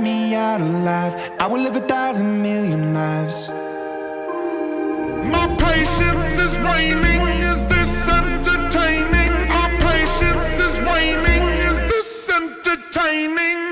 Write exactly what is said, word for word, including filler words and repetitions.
me out alive. I will live a thousand million lives. My patience is waning, is this entertaining? Our patience is waning, is this entertaining?